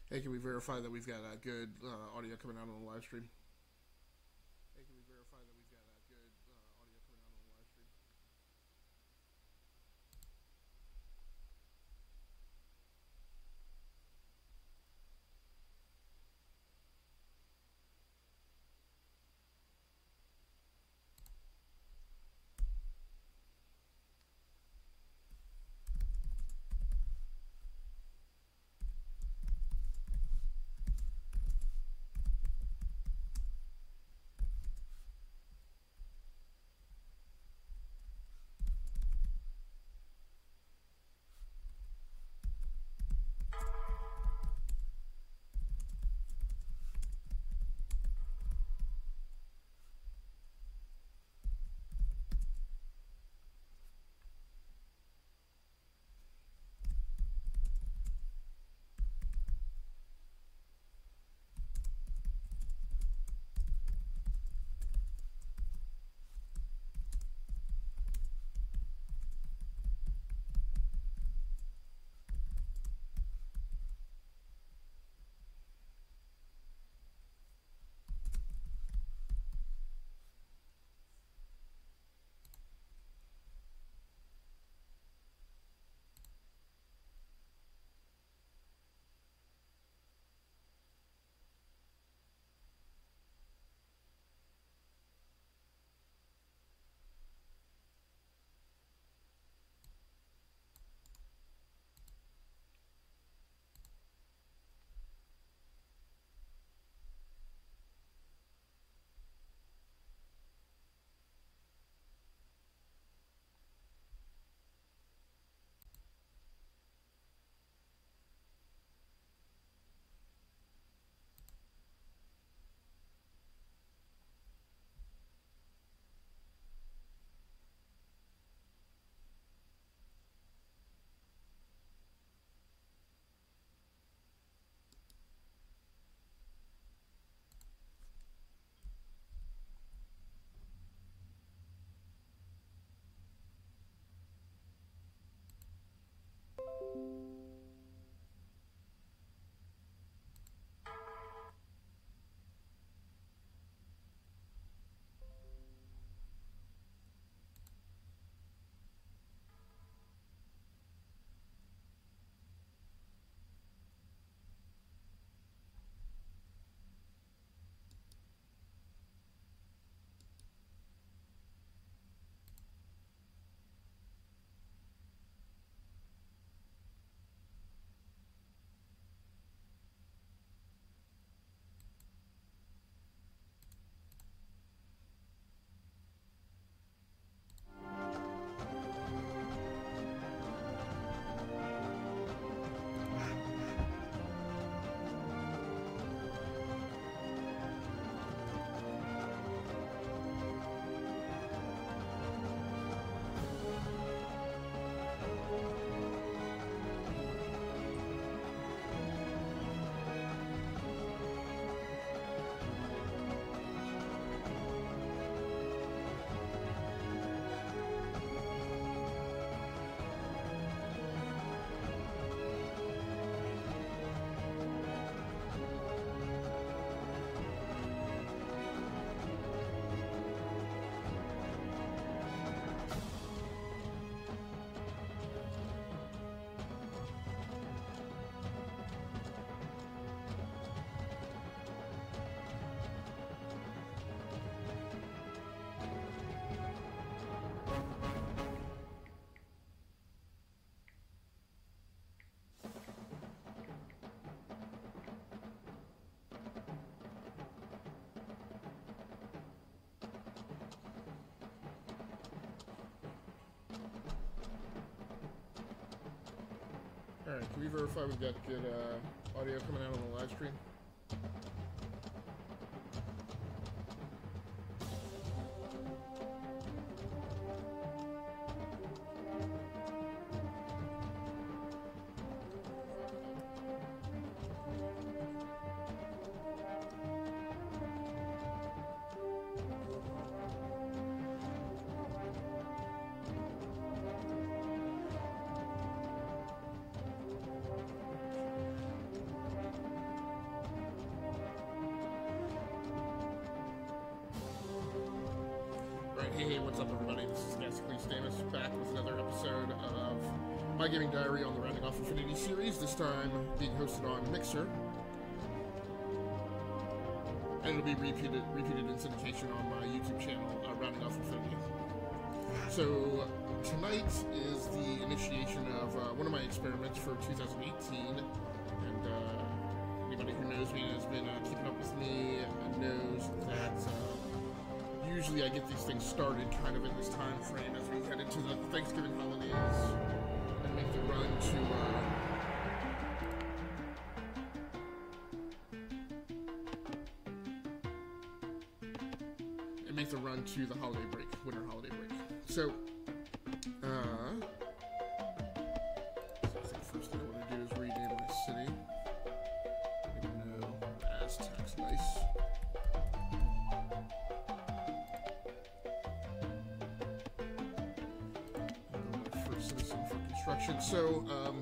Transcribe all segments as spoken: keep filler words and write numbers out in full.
Hey, can we verify that we've got uh, good uh, audio coming out on the live stream? Hey, can we verify that we've got uh, good uh, audio coming out on the live stream? All right, can we verify we've got good uh, audio coming out on the live stream? Hey, hey, what's up, everybody? This is Gasically Stamus back with another episode of My Gaming Diary on the Rounding Off Infinity series, this time being hosted on Mixer. And it'll be repeated, repeated in syndication on my YouTube channel, uh, Rounding Off Infinity. So, tonight is the initiation of uh, one of my experiments for two thousand eighteen, and uh, anybody who knows me and has been uh, keeping up with me knows that uh, usually I get these things started kind of in this time frame as we head into the Thanksgiving holidays and make the run to uh, and make the run to the holiday break, winter holiday break. So, uh, I think first thing I want to do is rename my city. No, Aztecs, nice. Citizen for construction. So, um,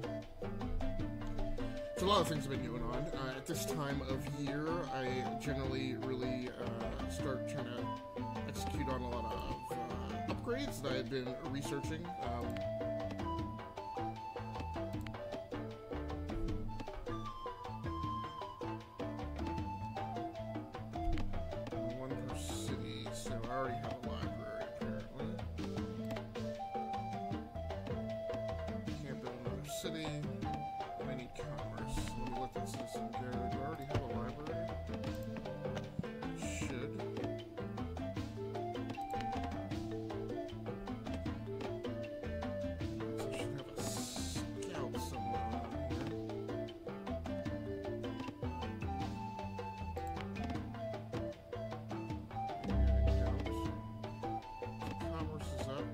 so a lot of things have been going on. Uh, at this time of year, I generally really uh, start trying to execute on a lot of uh, upgrades that I had been researching. Um, one per city, so I already have a library apparently. City, I need commerce. Let me let that citizen go. Do I already have a library? Should. So I should have a scout somewhere around here. There it goes. So commerce is up.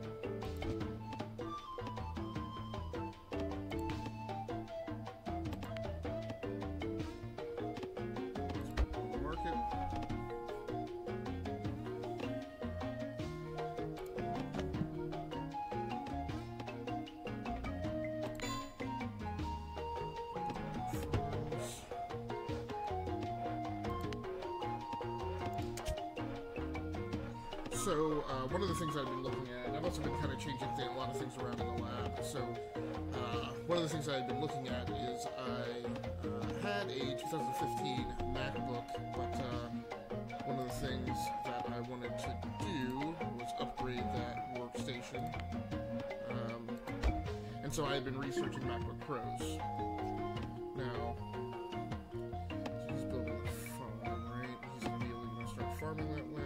So, uh, one of the things I've been looking at, I've also been kind of changing th a lot of things around in the lab. So, uh, one of the things I've been looking at is I uh, had a two thousand fifteen MacBook, but uh, one of the things that I wanted to do was upgrade that workstation. Um, and so I had been researching MacBook Pros. Now, he's building a farm, right? He's going to be able to start farming that land.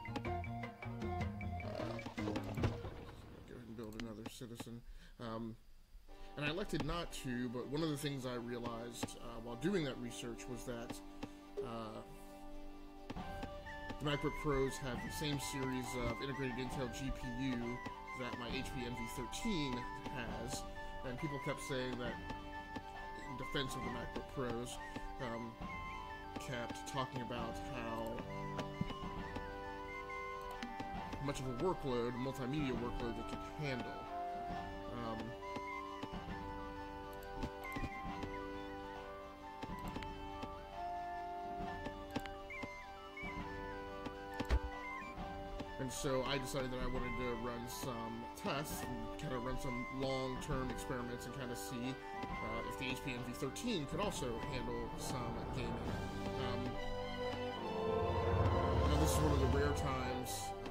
Citizen, um, and I elected not to, but one of the things I realized uh, while doing that research was that uh, the MacBook Pros have the same series of integrated Intel G P U that my H P Envy thirteen has, and people kept saying that in defense of the MacBook Pros, um, kept talking about how much of a workload, multimedia workload they could handle. Um, and so I decided that I wanted to run some tests and kind of run some long-term experiments and kind of see uh, if the H P Envy thirteen could also handle some gaming. Um, now this is one of the rare times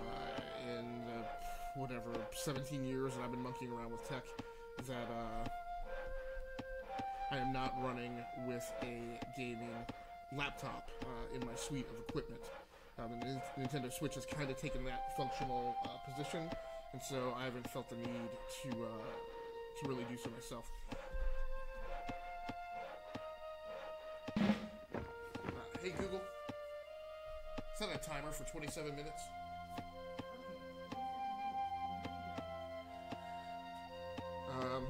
whatever, seventeen years that I've been monkeying around with tech, that uh, I am not running with a gaming laptop uh, in my suite of equipment. Um, and the Nintendo Switch has kind of taken that functional uh, position, and so I haven't felt the need to, uh, to really do so myself. Uh, hey Google, set a timer for twenty-seven minutes. Um,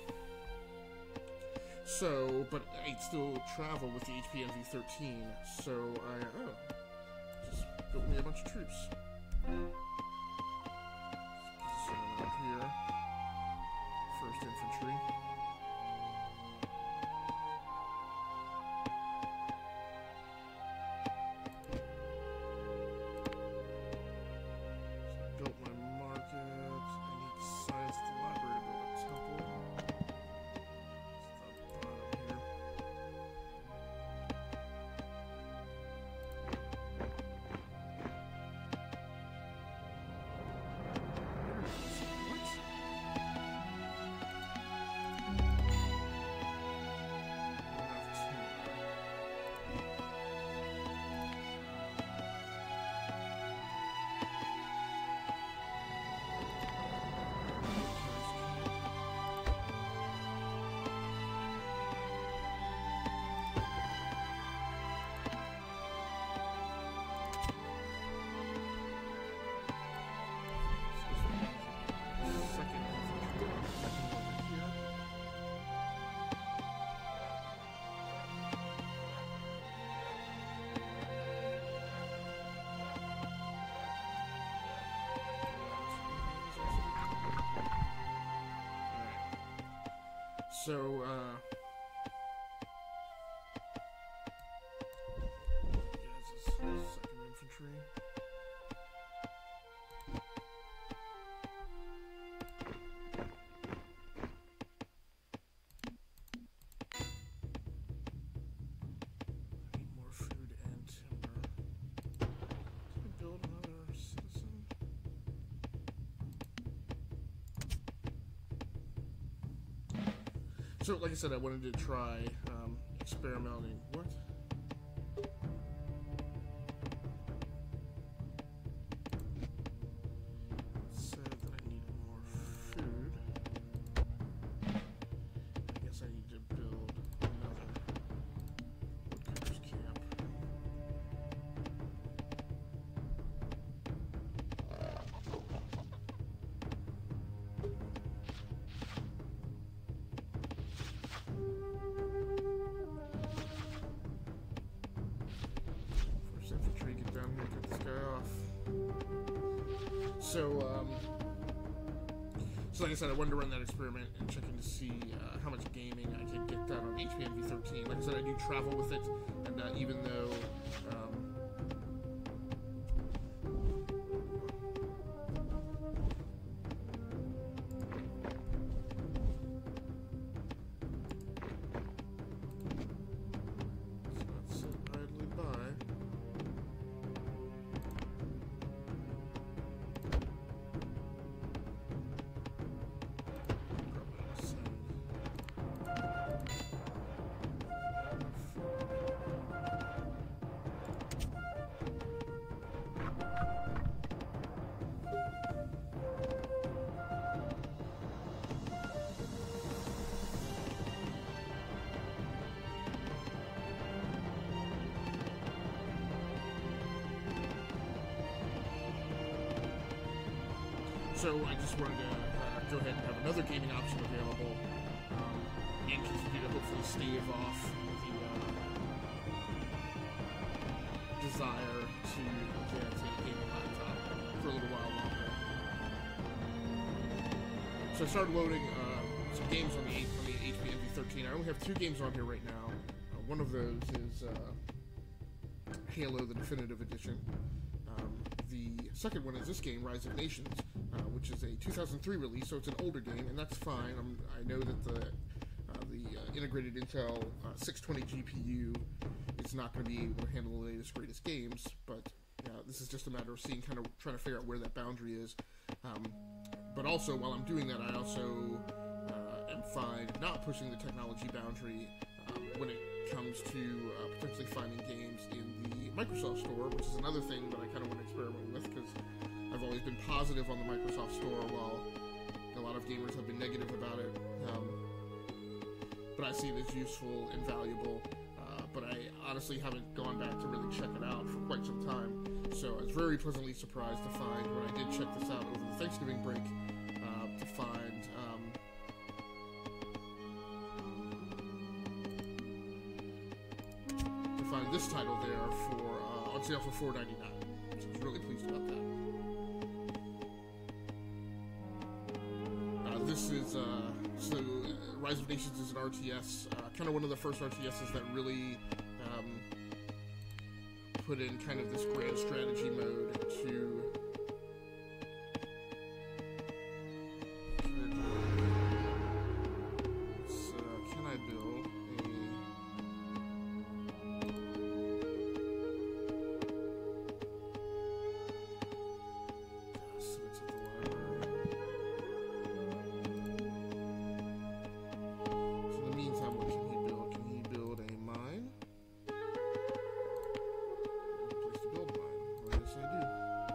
so, but I still travel with the H P Envy thirteen, so I, oh, just built me a bunch of troops. Position them up here. First Infantry. So I built my So, uh... yeah, this is second infantry. I need more food and timber. Can we build another citizen? So, like I said, I wanted to try um, experimenting. What? It said that I needed more food. I guess I need to build another woodcutter's camp. First infantry, get down here, cut this guy off. So, um, so like I said, I wanted to run that experiment and check in to see uh, how much gaming I could get done on H P N V thirteen. Like I said, I do travel with it, and uh, even though, um, so let's sit idly by. So I just wanted to uh, go ahead and have another gaming option available, um, and continue to hopefully stave off the uh, desire to get a gaming laptop for a little while longer. So I started loading uh, some games on the, on the H P N V thirteen. I only have two games on here right now. Uh, one of those is uh, Halo, the Definitive Edition. Um, the second one is this game, Rise of Nations, uh, which is a two thousand three release, so it's an older game, and that's fine. I'm, I know that the uh, the uh, integrated Intel uh, six twenty G P U is not going to be able to handle the latest, greatest games, but uh, this is just a matter of seeing, kind of trying to figure out where that boundary is. Um, but also, while I'm doing that, I also uh, am fine not pushing the technology boundary um, when it comes to uh, potentially finding games in the Microsoft Store, which is another thing that I kind of want to experiment with, because I've always been positive on the Microsoft Store, while a lot of gamers have been negative about it. Um, but I see it as useful and valuable, uh, but I honestly haven't gone back to really check it out for quite some time. So I was very pleasantly surprised to find, when I did check this out over the Thanksgiving break, uh, to find um, to find this title there for uh, on sale for four ninety-nine. So I was really pleased about that. Uh, this is uh, so uh, Rise of Nations is an R T S, uh, kind of one of the first R T Ss that really um, put in kind of this grand strategy mode to. So, can I build a? So it's at the library. So in the meantime, what can he build? Can he build a mine? Place to build mine. Well, yes, I do.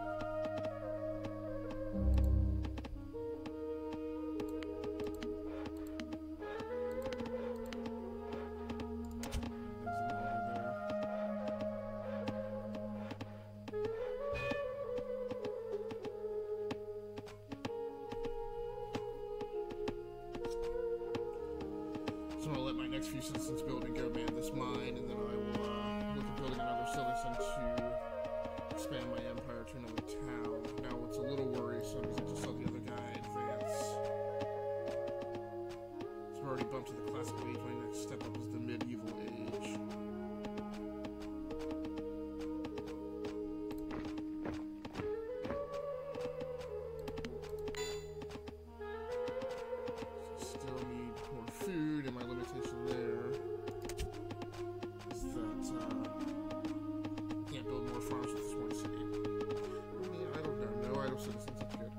There's an order there. So I'll let my next few citizens build and go man this mine, and then I will uh, look at building another citizen to expand my empire to another town. Now what's a little worrisome is I just saw the other guy advance. So we're already bumped to the classical age. My next step up is the medieval age. So still need more food, and my limitation there is that uh, I can't build more farms with this one city. I mean, I don't know. No idle citizens, that's good.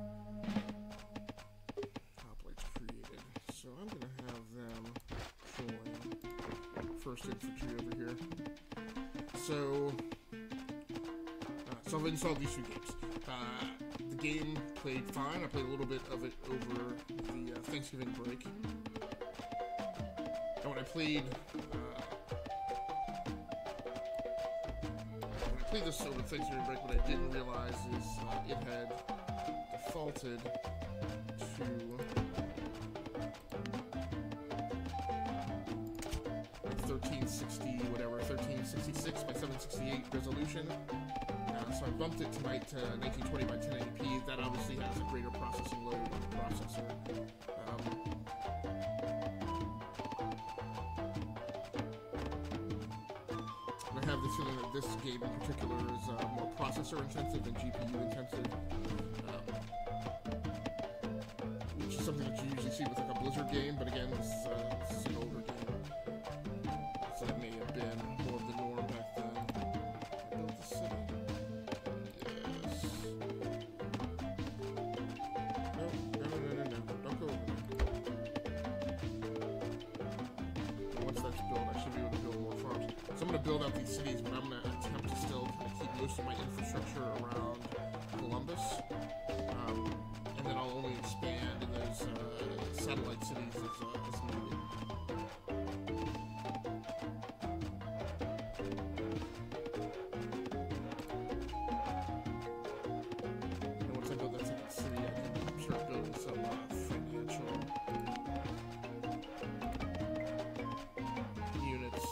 Hoplites created. So I'm going to have them join first infantry over here. So, uh, so I've installed these two games. Uh, the game played fine. I played a little bit of it over the uh, Thanksgiving break. And when I played, uh, when I played this over the Thanksgiving break, what I didn't realize is uh, it had defaulted to thirteen sixty, whatever, thirteen sixty-six by seven sixty-eight resolution. Uh, so I bumped it tonight to nineteen twenty by ten eighty p. That obviously has a greater processing load on the processor. Um, and I have the feeling that this game in particular is uh, more processor intensive than G P U intensive. Um, which is something that you usually see with like a Blizzard game, but again, this, uh, this is an older game. So that may have been more of the norm back then. I built the city. Yes. No, no, no, no, no, no. Don't go over there. And once that's built, I should be able to build more farms. So I'm going to build out these cities, but I'm going to attempt to still kind of keep most of my infrastructure around Columbus. Um, and then I'll only expand in those uh, satellite cities as, uh, as needed. And once I build that second city, I can start building some uh, financial units.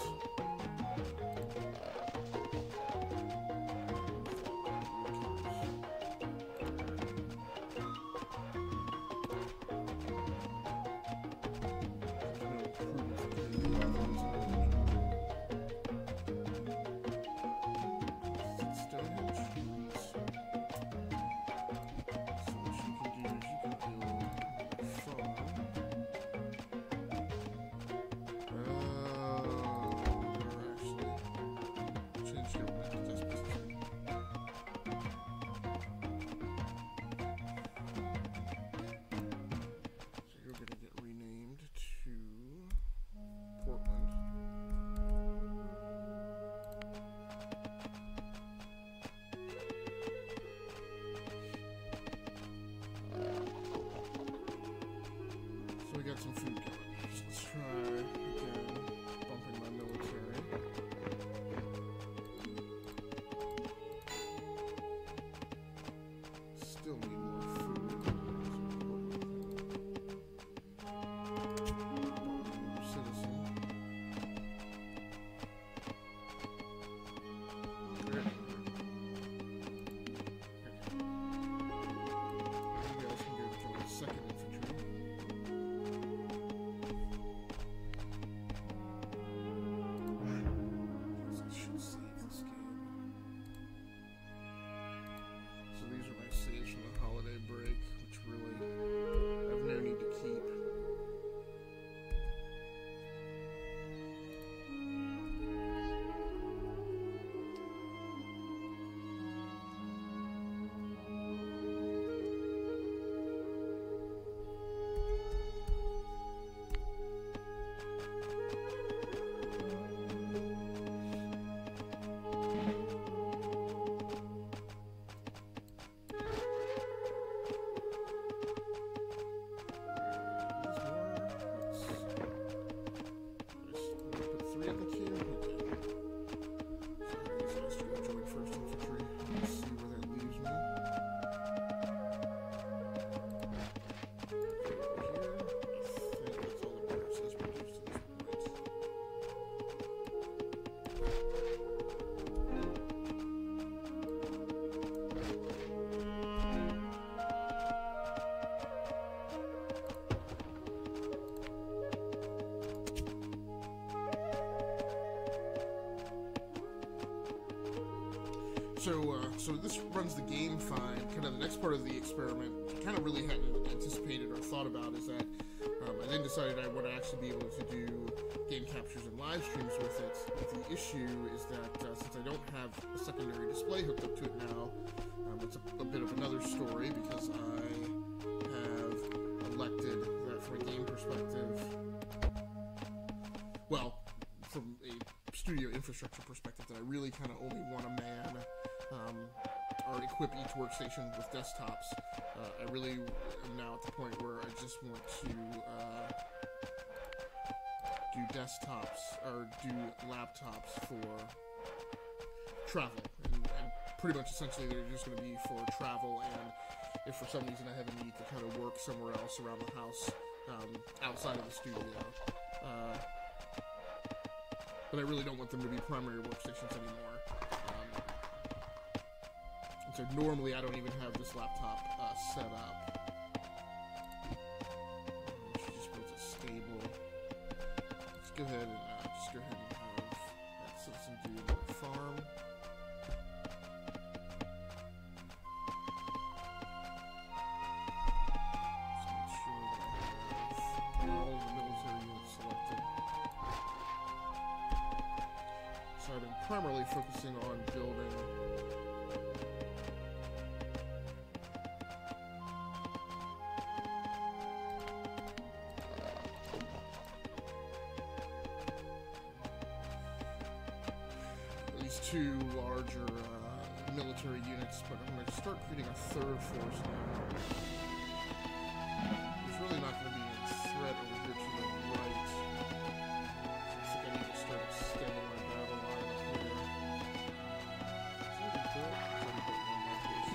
We got some food going. So let's try again bumping my military. Still need more food. More citizen. Good. You guys can go to the second infantry. So, uh, so this runs the game fine. Kind of the next part of the experiment, kind of really hadn't anticipated or thought about, is that um, I then decided I would actually be able to do game captures and live streams with it. But the issue is that uh, since I don't have a secondary display hooked up to it now, um, it's a, a bit of another story, because I have elected that from a game perspective, well, from a studio infrastructure perspective, that I really kind of only want a man um, or equip each workstation with desktops. Uh, I really am now at the point where I just want to uh, do desktops or do laptops for travel, and, and pretty much essentially they're just going to be for travel, and if for some reason I have a need to kind of work somewhere else around the house, um, outside of the studio. Uh, but I really don't want them to be primary workstations anymore. Um, and so normally I don't even have this laptop uh, set up. Um, she just built a stable. Let's go ahead and uh, just go ahead and have that citizen do the farm. Just make sure that I have all the military units selected. So I've been primarily focusing on building at least two larger uh, military units, but I'm going to start creating a third force now. It's really not going to be a threat over here to the right. I think I need to start extending my battle line up here. Is that a build? Is that a build one location?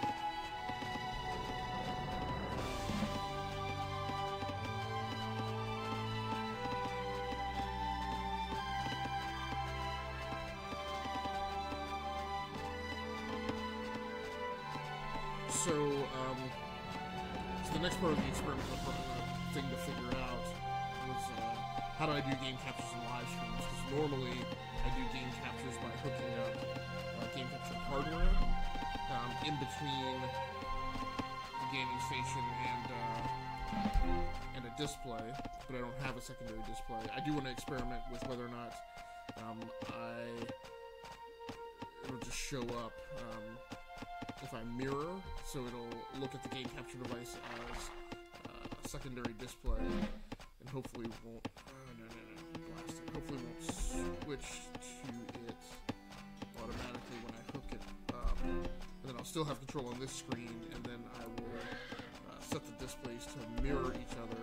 So, um, so the next part of the experiment, the thing to figure out was uh, how do I do game captures and live streams? Because normally I do game captures by hooking up uh, game capture hardware um, in between the gaming station and uh, and a display, but I don't have a secondary display. I do want to experiment with whether or not um, I it'll just show up. Um, if I mirror, so it'll look at the game capture device as uh, a secondary display, and hopefully won't, oh, no, no, no, blast it, hopefully won't switch to it automatically when I hook it up, and then I'll still have control on this screen, and then I will uh, set the displays to mirror each other.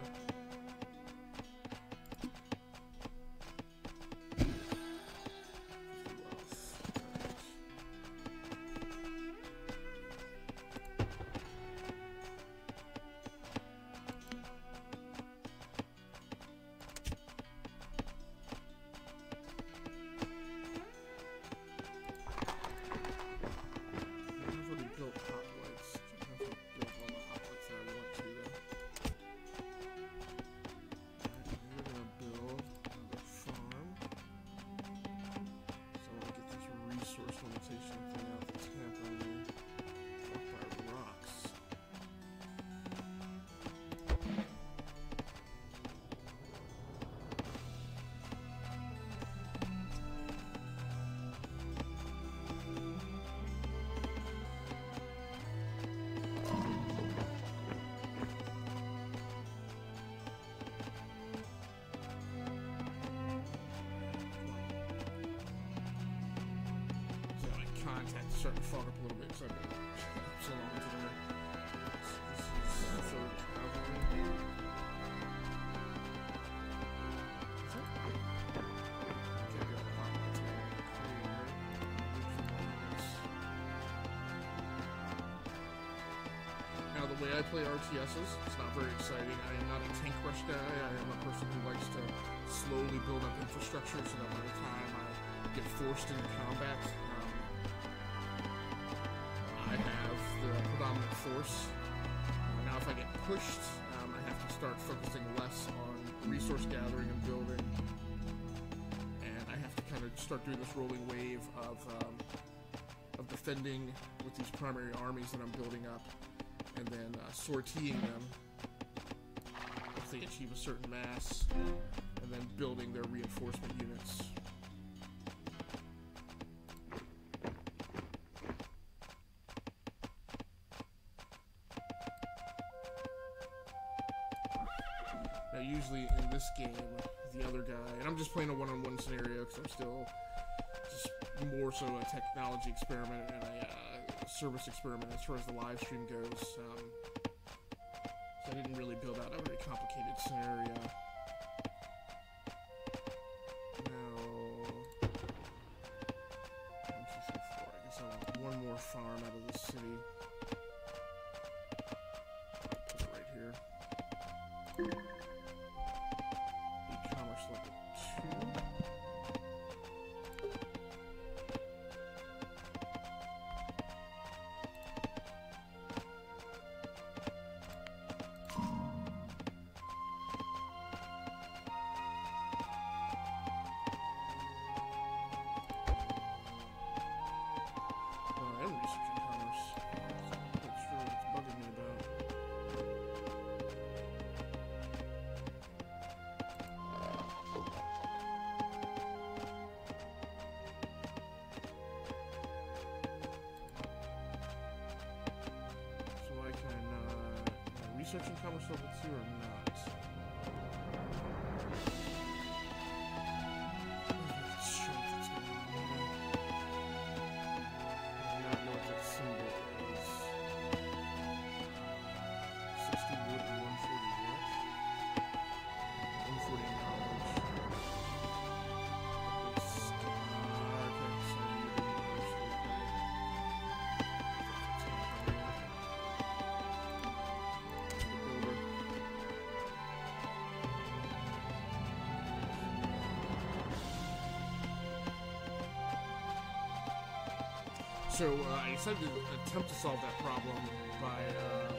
Contact is starting to fog up a little bit because I've been so long today. This, this is third cavalry. Is that? Okay, I got a hot creator. Now, the way I play R T Ss, it's not very exciting. I am not a tank rush guy. I am a person who likes to slowly build up infrastructure so that by the time I get forced into combat, I have the predominant force. Uh, now if I get pushed, um, I have to start focusing less on resource gathering and building. And I have to kind of start doing this rolling wave of, um, of defending with these primary armies that I'm building up, and then uh, sortieing them if they achieve a certain mass, and then building their reinforcement units. Now usually in this game, the other guy, and I'm just playing a one-on-one scenario because I'm still just more so a technology experiment and a uh, service experiment as far as the live stream goes. Um, so I didn't really build out a very complicated scenario. Now, one, two, three, four. I guess I want one more farm out of the city. Put it right here. E-commerce level two. Researching commerce level two or not? Strength that's going on here. I do not know what that symbol is. sixty wood and one forty wood. one forty knowledge. It's, uh, okay, so I need to So uh, I decided to attempt to solve that problem by uh,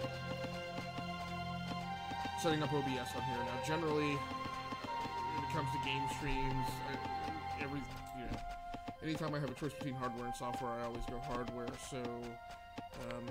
setting up O B S on here. Now, generally, when it comes to game streams, I, every you know, anytime I have a choice between hardware and software, I always go hardware. So. Um,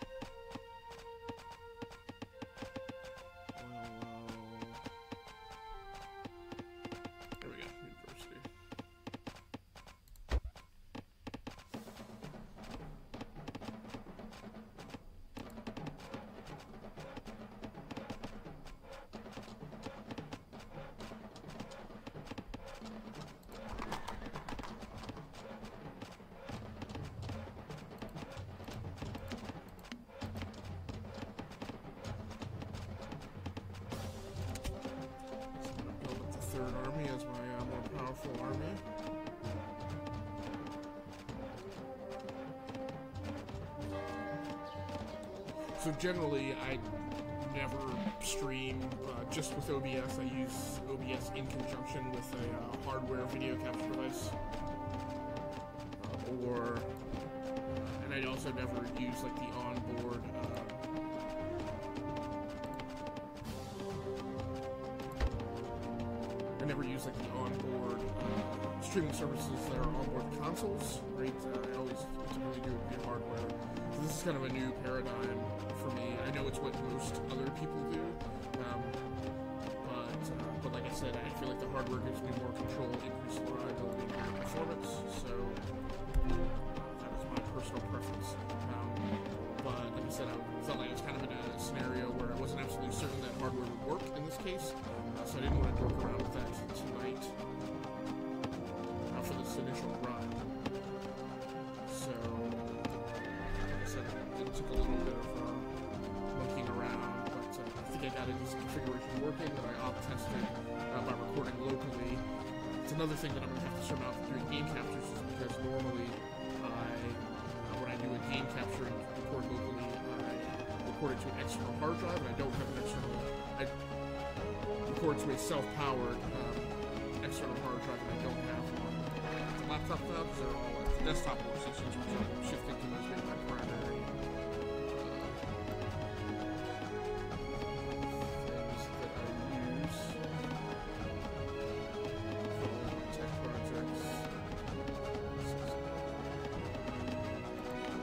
Third army as my uh, more powerful army. So generally, I never stream uh, just with O B S. I use O B S in conjunction with a uh, hardware video capture device, uh, or and I also never use like the onboard. Uh, I never use like the onboard uh, streaming services that are onboard consoles, right? Uh, I always typically do it via hardware. So this is kind of a new paradigm for me. I know it's what most other people do, um, but uh, but like I said, I feel like the hardware gives me more control, increased reliability, and performance. So uh, that is my personal preference. Um, but like I said, I felt like I was kind of in a scenario where I wasn't absolutely certain that hardware would work in this case. So I didn't want to joke around with that tonight uh, for this initial run. So, like I said, it took a little bit of uh, monkeying around, but uh, I think I got this configuration working that I op-tested uh, by recording locally. It's another thing that I'm going to have to surmount doing game captures is because normally I, uh, when I do a game capture and record locally, I record it to an external hard drive, and I don't have an external... I, record to a self-powered um, external hard drive that I don't have on the laptop now because they're all at the desktop workstations, which I'm shifting to those being my primary uh, things that I use for all my tech projects.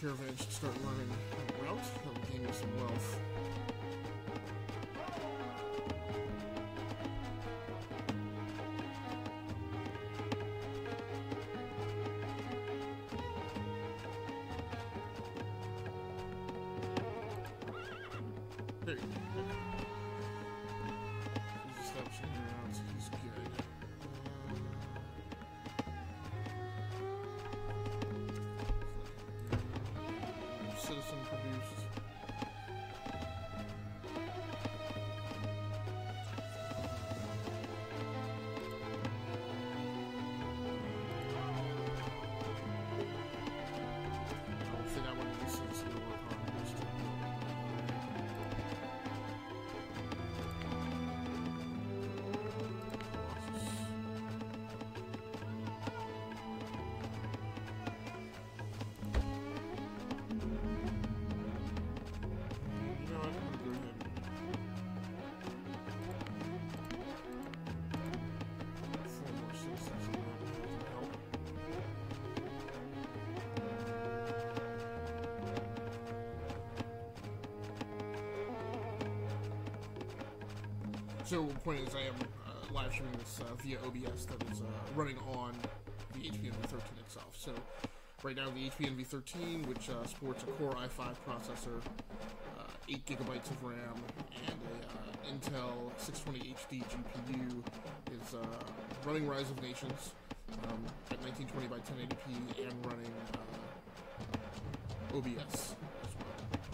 caravans should start running a route that will gain me some wealth. There you go. He's establishing new routes. He's good. Uh, citizen produced. I don't think I want to be citizen to work on this. So the point is I am uh, live streaming this uh, via O B S that is uh, running on the H P N V thirteen itself. So right now the H P N V thirteen, which uh, sports a Core i five processor, uh, eight gigabytes of RAM, and a uh, Intel six twenty H D G P U, is uh, running Rise of Nations um, at nineteen twenty by ten eighty p and running uh, O B S as well.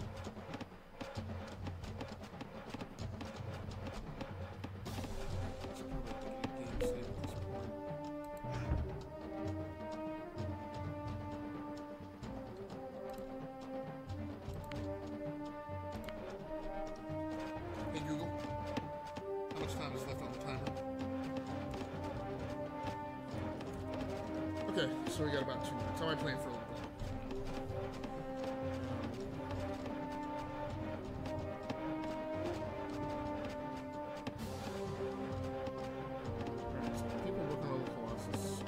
Hey Google, how much time is left on the timer? Okay, so we got about two minutes. I might plan for a little bit. Alright, so people working on the Colossus.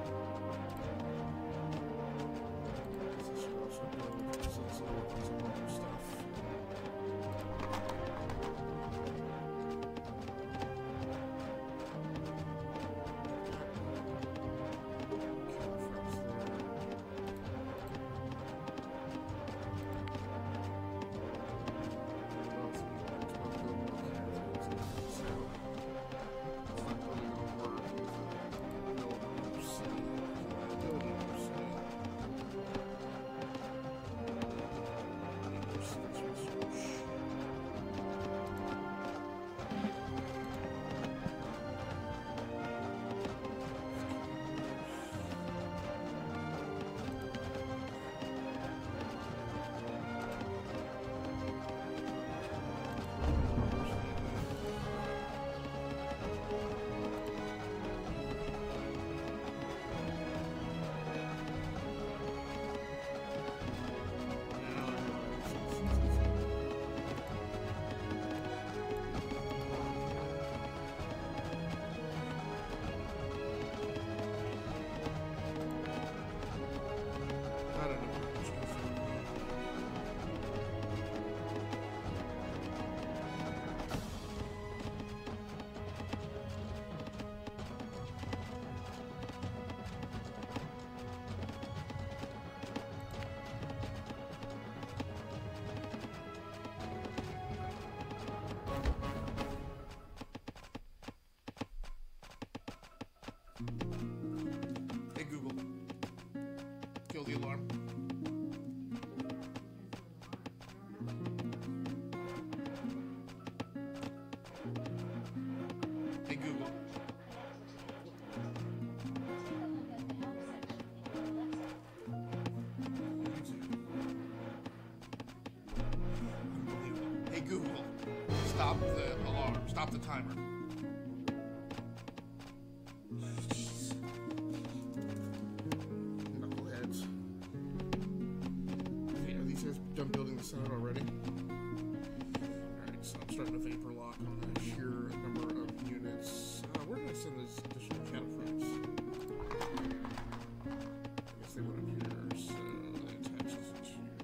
This should also go, so this will work on some other stuff. Hey Google, kill the alarm. Hey Google. Unbelievable. Hey Google, stop the alarm. Stop the timer. Done building the Senate already. Alright, so I'm starting to vapor lock on the sheer number of units. Uh, where did I send those additional cataphracts? I guess they went up here, so that attaches to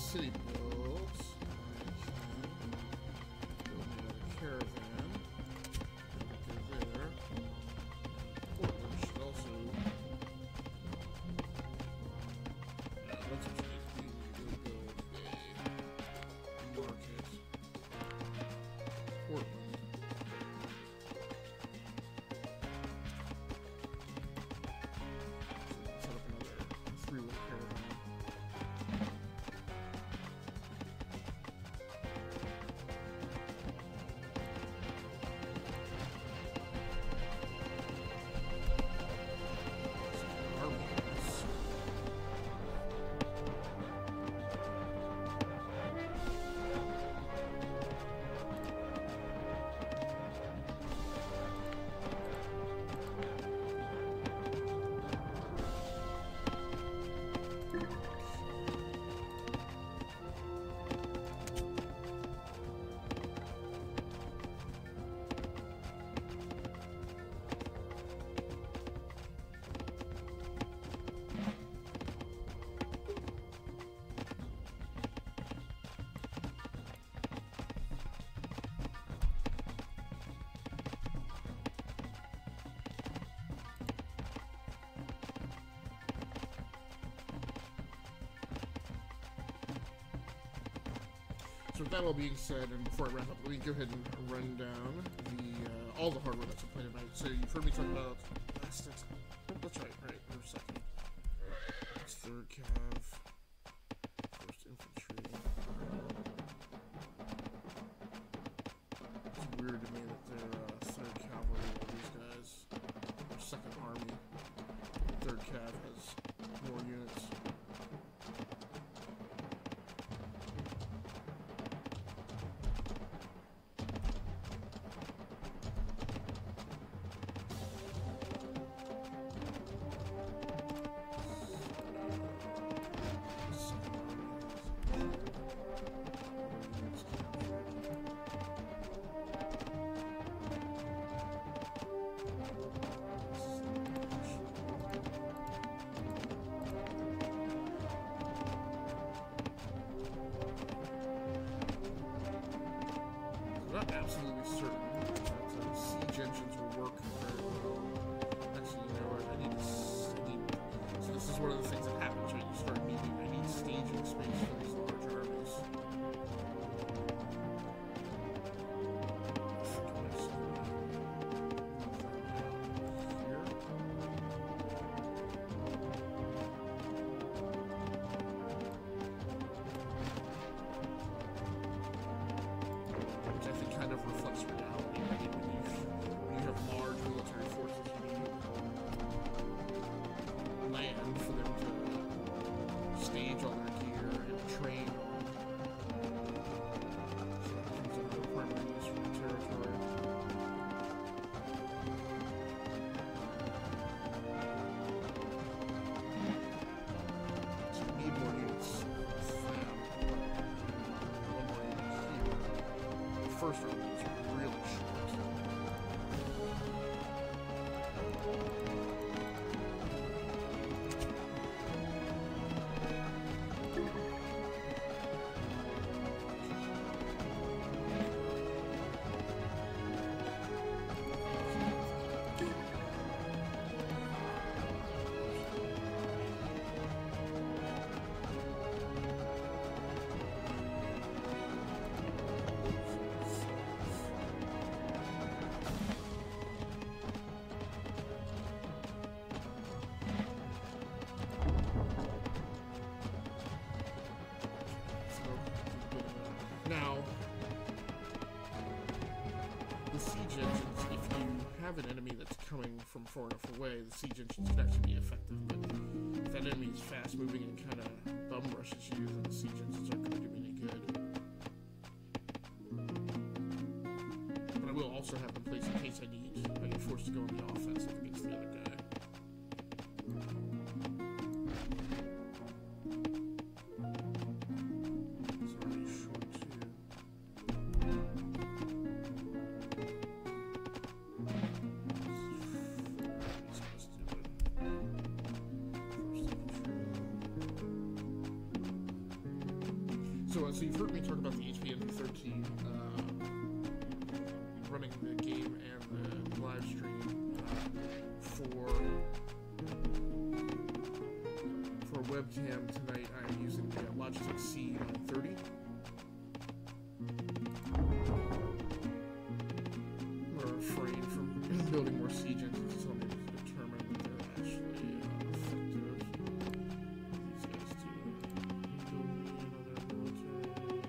city builds, I can build another caravan. Go there. Portland should also. Yeah, that's what you need to do. Go build a market. Portland. Set up another three-wheel caravan. So with that all being said, and before I wrap up, let me go ahead and run down the uh, all the hardware that's in play tonight. So you've heard me talk about last that's, oh, that's right, right, for a second. It's third cav, first infantry. It's weird to me that they're uh, third cavalry, all these guys, or second army. Third cav has more units. I'm not absolutely certain that uh, siege engines will work very well. Actually, you know what? I need to. s- I need, so this is one of the things that happens when you start needing. I need staging space for these large armies. I think I'm just gonna move that down here. Which I think kind of reflects reality. I mean, when you, when you have large military forces, you need land for them to stage all their gear and train on. So that becomes another primary use for the territory. So you need more units of them. One more unit here. The first row is really short. Now, the siege engines, if you have an enemy that's coming from far enough away, the siege engines can actually be effective. But if that enemy is fast moving and kind of bum rushes you, then the siege engines aren't going to do me any good. But I will also have them placed in case I need, I get forced to go on the offensive against the other guy. So, uh, so you've heard me talk about the H P N V thirteen uh, running the game and the live stream uh, for for webcam tonight. I'm using the Logitech C nine thirty. We're refrained from building more siege engines until I'm able to determine that they're actually uh, effective. These guys do build me another military.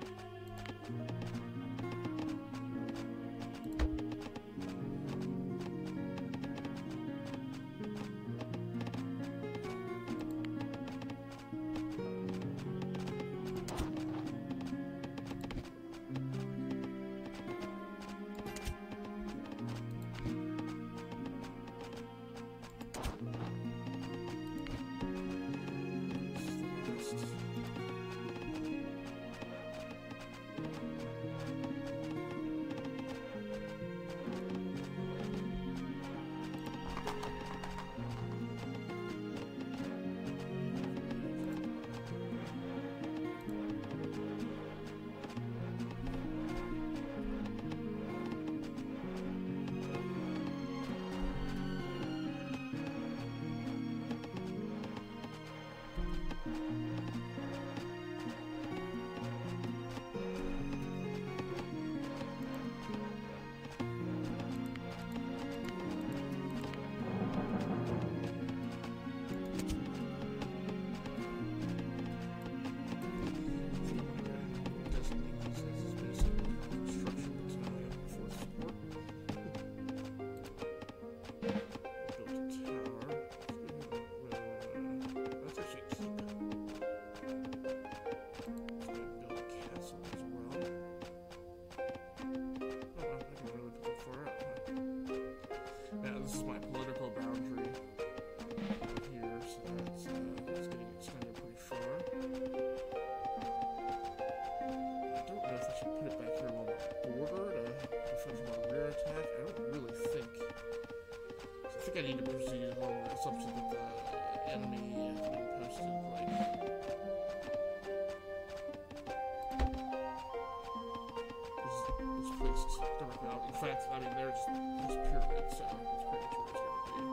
I think I need to proceed on the assumption that the enemy has been posted, like... is, is placed directly out. In fact, I mean, there's this pyramid, so it's pretty much where it's going to be.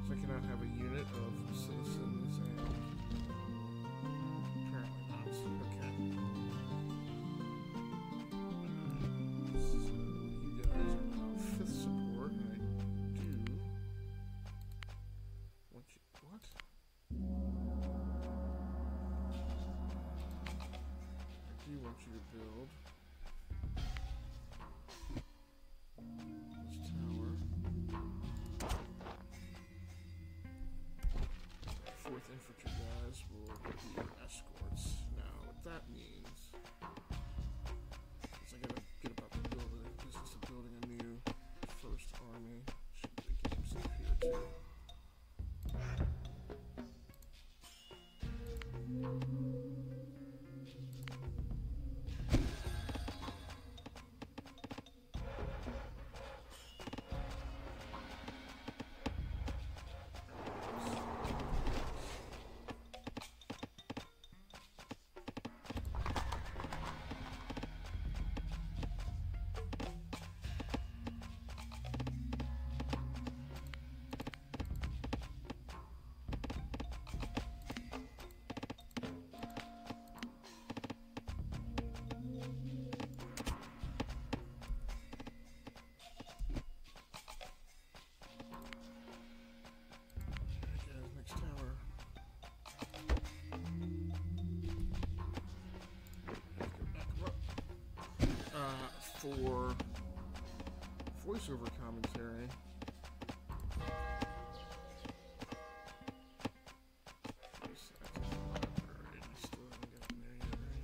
So I cannot have a unit of citizens and apparently not. Okay. So you guys are now fifth support, and I do want you what? I do want you to build this tower. Fourth infantry guys will be your escorts. Now, what that means is I gotta get about the building, business of building a new first army. Should be the game save here too. For voiceover commentary, still haven't gotten there yet, right?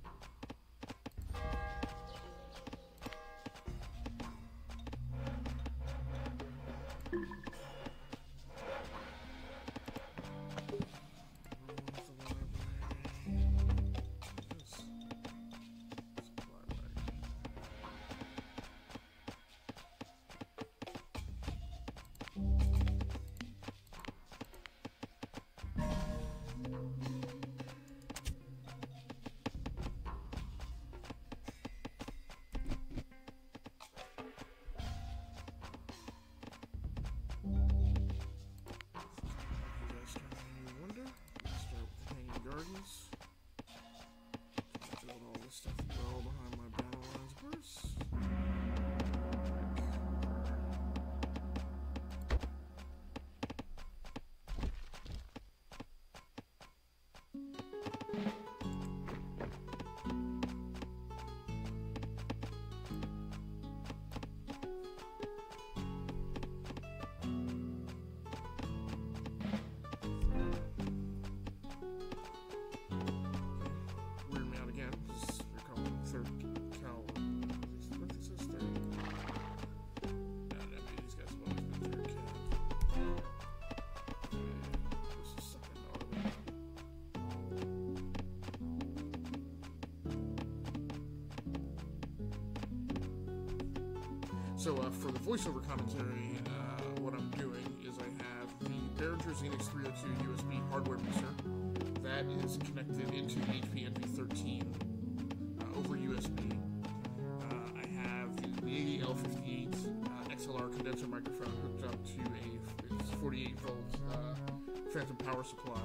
Gardens. Build all this stuff well behind my battle lines first. So uh, for the voiceover commentary, uh, what I'm doing is I have the Behringer Xenix three oh two U S B hardware mixer that is connected into the H P N P thirteen uh, over U S B. Uh, I have the, the eighty L fifty-eight uh, X L R condenser microphone hooked up to a it's forty-eight volt uh, phantom power supply.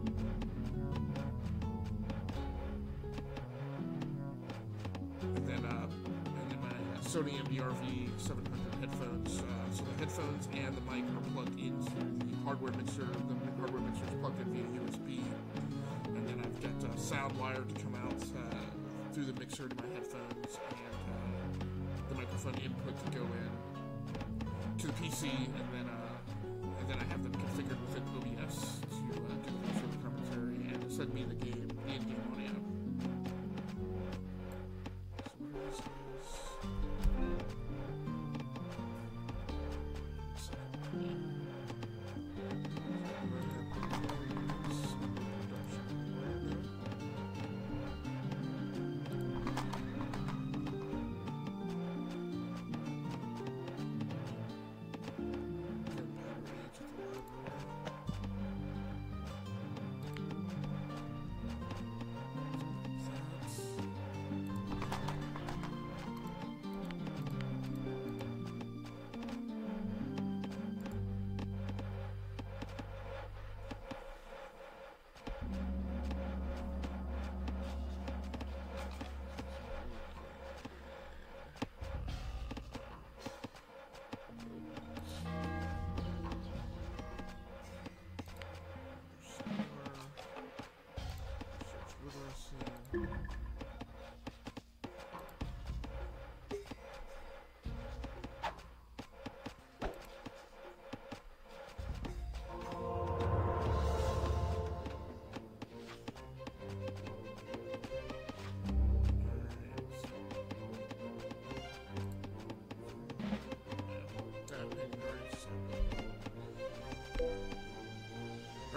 And then uh, Sony M D R V seven hundred headphones. Uh, so the headphones and the mic are plugged into the hardware mixer. The hardware mixer is plugged in via U S B. And then I've got a sound wire to come out uh, through the mixer to my headphones, and uh, the microphone input to go in to the P C, and then uh, and then I have them configured within O B S to uh, do the voiceover commentary and to send me the game, the in-game audio. So where is this?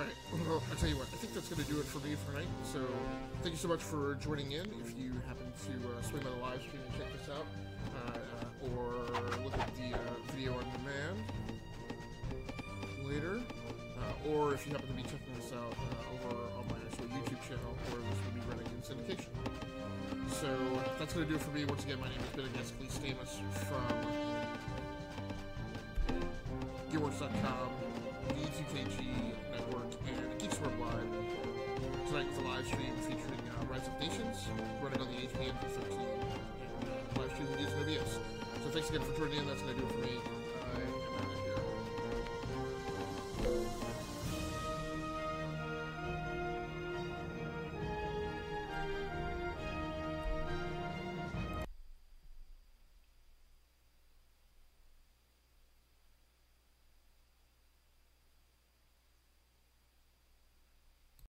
Alright, well, I'll tell you what, I think that's going to do it for me for tonight. So, thank you so much for joining in. If you happen to uh, swing by the live stream and check this out, uh, uh, or look at the uh, video on demand later, uh, or if you happen to be checking this out uh, over on my actual YouTube channel, where this will be running in syndication. So, that's going to do it for me. Once again, my name is Ben Jessica Stamus from Gearworks dot com, the E two K G Network, and Geeks Worldwide. Tonight with a live stream featuring uh, Rise of Nations, running on the H P N P thirteen, and uh, live stream with O B S. So thanks again for joining in. That's going to do it for me.